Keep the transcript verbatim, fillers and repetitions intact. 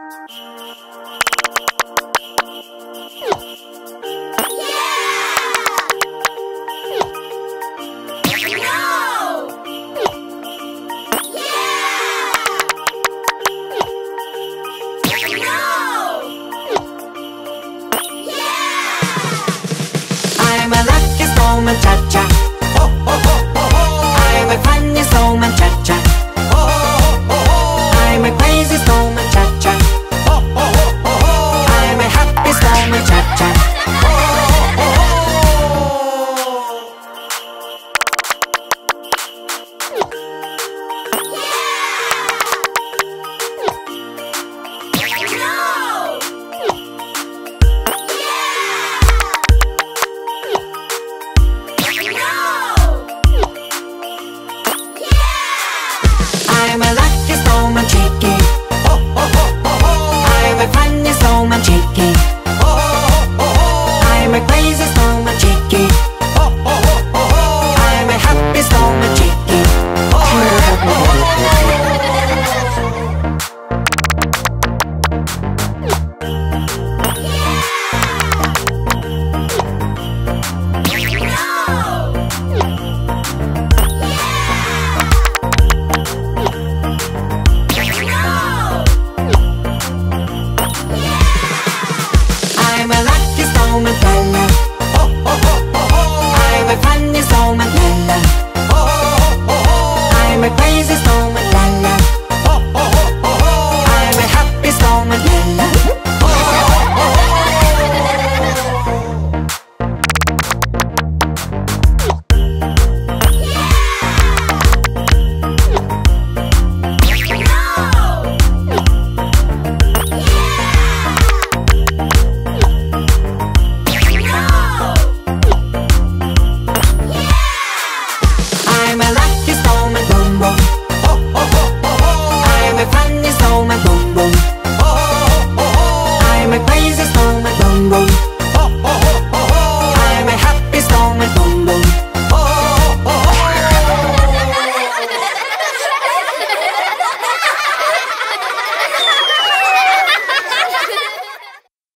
I'm a lucky snowman, cha-cha. Oh, oh, oh, oh, oh. I'm a funny snowman, cha-cha. Oh, oh, oh, oh. I'm a crazy snowman, cha-cha. Oh, oh, oh, oh, oh. I'm a happy snowman, cha-cha. Oh, oh, oh, oh. I'm a lucky snowman, Chicky. Oh, oh, oh, oh, oh. I'm a funny snowman, Chicky. Oh, oh, oh, oh. I'm a crazy snowman, Chicky. Oh, oh, oh, oh, oh. I'm a happy snowman, Chicky. Oh, oh, oh, oh. I'm a lucky snowman, Lya-Lya. Oh, oh, oh, oh, oh. I'm a funny snowman, Lya-Lya. Oh, oh, oh, oh. I'm a crazy snowman, Lya-Lya. Oh, oh, oh, oh, oh. I'm a happy snowman, Lya-Lya. Oh, oh, oh, oh. I'm a lucky snowman, boom boom. Oh, oh, oh, oh, oh. I'm a funny snowman, boom boom. Oh, oh, oh, oh. I'm a crazy snowman, boom boom.